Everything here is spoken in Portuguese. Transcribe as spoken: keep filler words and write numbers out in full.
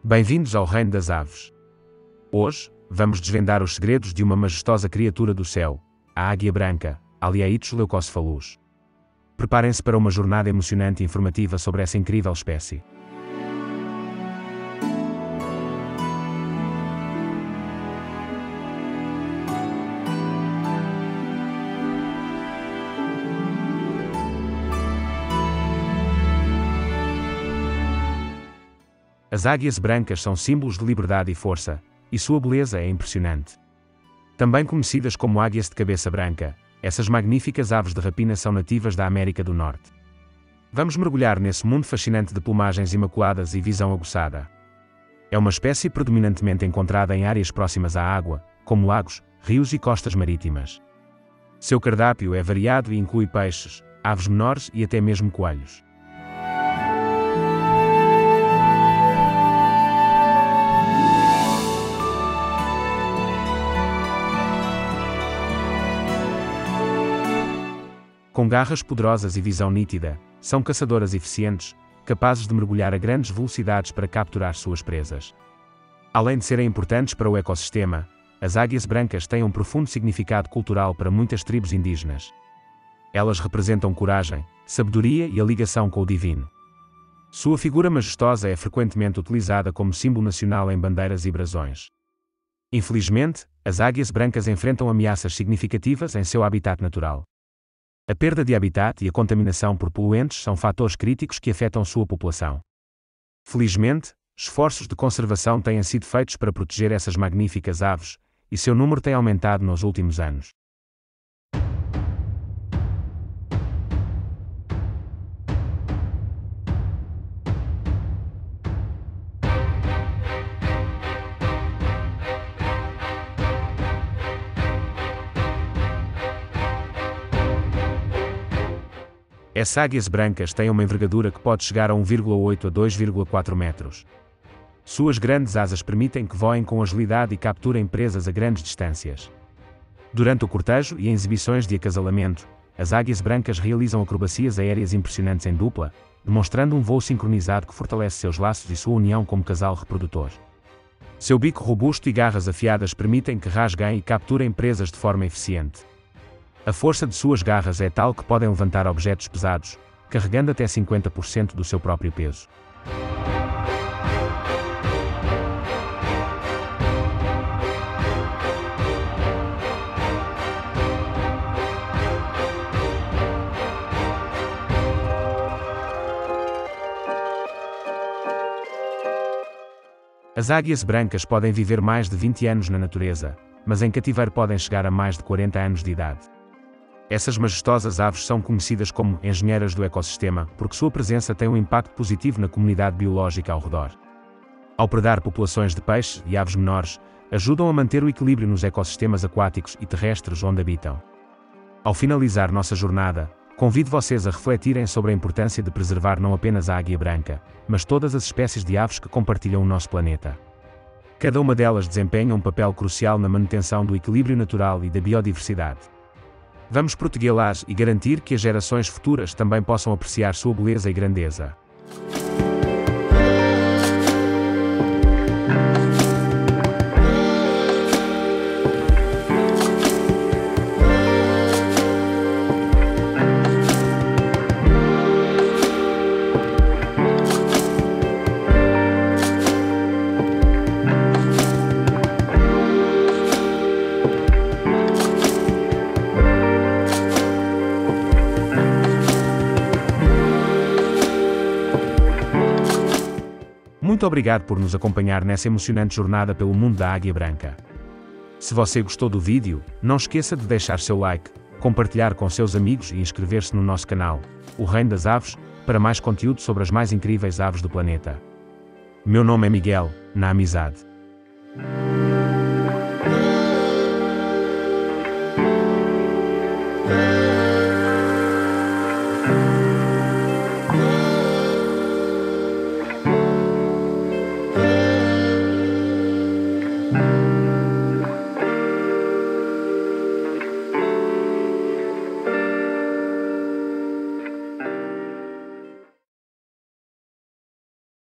Bem-vindos ao Reino das Aves. Hoje, vamos desvendar os segredos de uma majestosa criatura do céu, a águia branca, Haliaeetus leucocephalus. Preparem-se para uma jornada emocionante e informativa sobre essa incrível espécie. As águias brancas são símbolos de liberdade e força, e sua beleza é impressionante. Também conhecidas como águias de cabeça branca, essas magníficas aves de rapina são nativas da América do Norte. Vamos mergulhar nesse mundo fascinante de plumagens imaculadas e visão aguçada. É uma espécie predominantemente encontrada em áreas próximas à água, como lagos, rios e costas marítimas. Seu cardápio é variado e inclui peixes, aves menores e até mesmo coelhos. Com garras poderosas e visão nítida, são caçadoras eficientes, capazes de mergulhar a grandes velocidades para capturar suas presas. Além de serem importantes para o ecossistema, as águias brancas têm um profundo significado cultural para muitas tribos indígenas. Elas representam coragem, sabedoria e a ligação com o divino. Sua figura majestosa é frequentemente utilizada como símbolo nacional em bandeiras e brasões. Infelizmente, as águias brancas enfrentam ameaças significativas em seu habitat natural. A perda de habitat e a contaminação por poluentes são fatores críticos que afetam sua população. Felizmente, esforços de conservação têm sido feitos para proteger essas magníficas aves, e seu número tem aumentado nos últimos anos. Essas águias brancas têm uma envergadura que pode chegar a um vírgula oito a dois vírgula quatro metros. Suas grandes asas permitem que voem com agilidade e capturem presas a grandes distâncias. Durante o cortejo e em exibições de acasalamento, as águias brancas realizam acrobacias aéreas impressionantes em dupla, demonstrando um voo sincronizado que fortalece seus laços e sua união como casal reprodutor. Seu bico robusto e garras afiadas permitem que rasguem e capturem presas de forma eficiente. A força de suas garras é tal que podem levantar objetos pesados, carregando até cinquenta por cento do seu próprio peso. As águias brancas podem viver mais de vinte anos na natureza, mas em cativeiro podem chegar a mais de quarenta anos de idade. Essas majestosas aves são conhecidas como engenheiras do ecossistema porque sua presença tem um impacto positivo na comunidade biológica ao redor. Ao predar populações de peixes e aves menores, ajudam a manter o equilíbrio nos ecossistemas aquáticos e terrestres onde habitam. Ao finalizar nossa jornada, convido vocês a refletirem sobre a importância de preservar não apenas a águia branca, mas todas as espécies de aves que compartilham o nosso planeta. Cada uma delas desempenha um papel crucial na manutenção do equilíbrio natural e da biodiversidade. Vamos protegê-las e garantir que as gerações futuras também possam apreciar sua beleza e grandeza. Muito obrigado por nos acompanhar nessa emocionante jornada pelo mundo da águia branca. Se você gostou do vídeo, não esqueça de deixar seu like, compartilhar com seus amigos e inscrever-se no nosso canal, O Reino das Aves, para mais conteúdo sobre as mais incríveis aves do planeta. Meu nome é Miguel, na amizade.